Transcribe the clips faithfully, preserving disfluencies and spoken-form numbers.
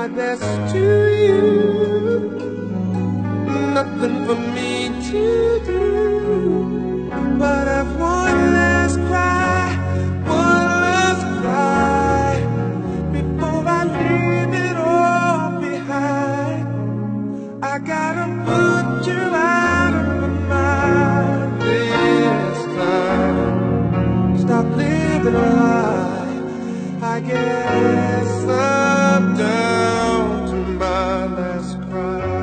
my best to you. Nothing for me to do but have one last cry, one last cry before I leave it all behind. I gotta put you out of my mind this time. Stop living a lie. I guess I'm down to my last cry.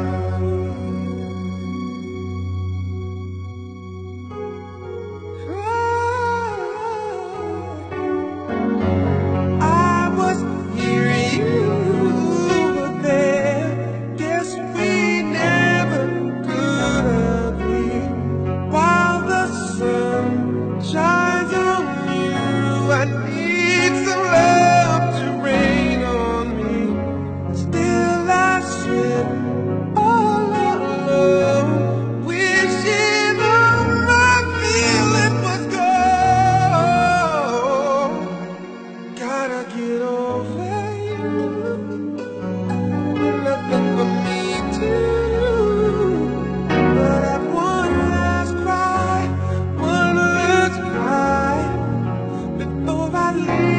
I was here, you were there. Guess we never could agree. While the sun shines on you, I need some love to rain on me. Still I sit all alone, wishing all my feeling was gone. Gotta get over you. Nothing for me to do but have one last cry, one last cry before I leave.